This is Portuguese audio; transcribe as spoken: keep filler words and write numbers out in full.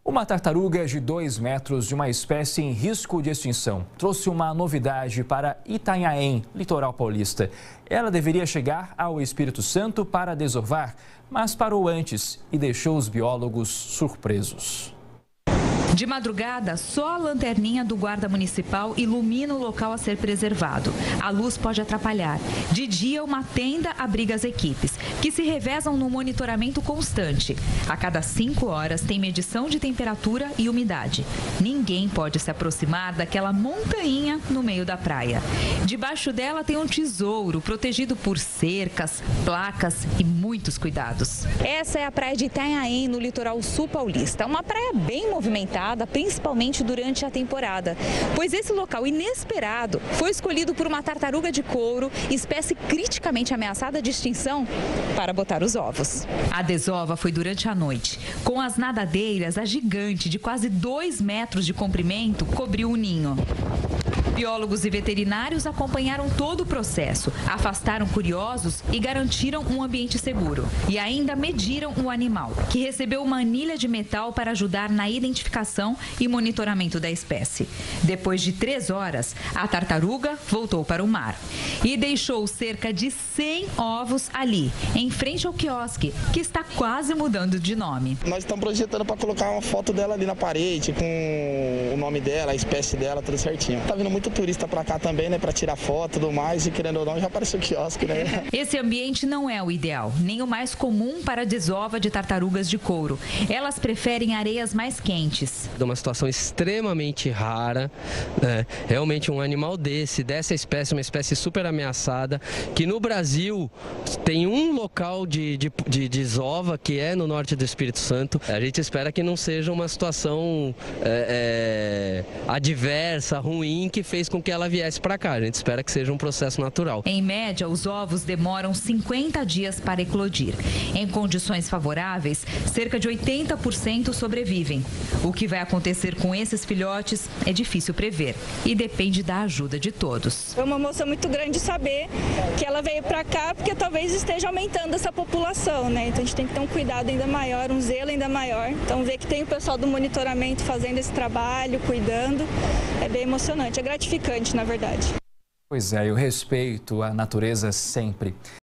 Uma tartaruga de dois metros de uma espécie em risco de extinção trouxe uma novidade para Itanhaém, litoral paulista. Ela deveria chegar ao Espírito Santo para desovar, mas parou antes e deixou os biólogos surpresos. De madrugada, só a lanterninha do guarda municipal ilumina o local a ser preservado. A luz pode atrapalhar. De dia, uma tenda abriga as equipes, que se revezam no monitoramento constante. A cada cinco horas tem medição de temperatura e umidade. Ninguém pode se aproximar daquela montanha no meio da praia. Debaixo dela tem um tesouro protegido por cercas, placas e muitos cuidados. Essa é a praia de Itanhaém, no litoral sul paulista. Uma praia bem movimentada, principalmente durante a temporada, pois esse local inesperado foi escolhido por uma tartaruga de couro, espécie criticamente ameaçada de extinção, para botar os ovos. A desova foi durante a noite. Com as nadadeiras, a gigante de quase dois metros de comprimento cobriu o ninho. Biólogos e veterinários acompanharam todo o processo, afastaram curiosos e garantiram um ambiente seguro. E ainda mediram o animal, que recebeu uma anilha de metal para ajudar na identificação e monitoramento da espécie. Depois de três horas, a tartaruga voltou para o mar e deixou cerca de cem ovos ali, em frente ao quiosque, que está quase mudando de nome. Nós estamos projetando para colocar uma foto dela ali na parede, com o nome dela, a espécie dela, tudo certinho. Tá vindo muito turista para cá também, né, para tirar foto e tudo mais, e querendo ou não, já apareceu o quiosque, né? Esse ambiente não é o ideal, nem o mais comum para a desova de tartarugas de couro. Elas preferem areias mais quentes. É uma situação extremamente rara, né? Realmente um animal desse, dessa espécie, uma espécie super ameaçada, que no Brasil tem um local de, de, de desova, que é no norte do Espírito Santo. A gente espera que não seja uma situação é, é, adversa, ruim, que fez com que ela viesse para cá. A gente espera que seja um processo natural. Em média, os ovos demoram cinquenta dias para eclodir. Em condições favoráveis, cerca de oitenta por cento sobrevivem. O que vai acontecer com esses filhotes é difícil prever e depende da ajuda de todos. Foi uma emoção muito grande saber que ela veio para cá, porque talvez esteja aumentando essa população, né? Então a gente tem que ter um cuidado ainda maior, um zelo ainda maior. Então ver que tem o pessoal do monitoramento fazendo esse trabalho, cuidando, é bem emocionante, é gratificante, na verdade. Pois é, e o respeito à natureza sempre.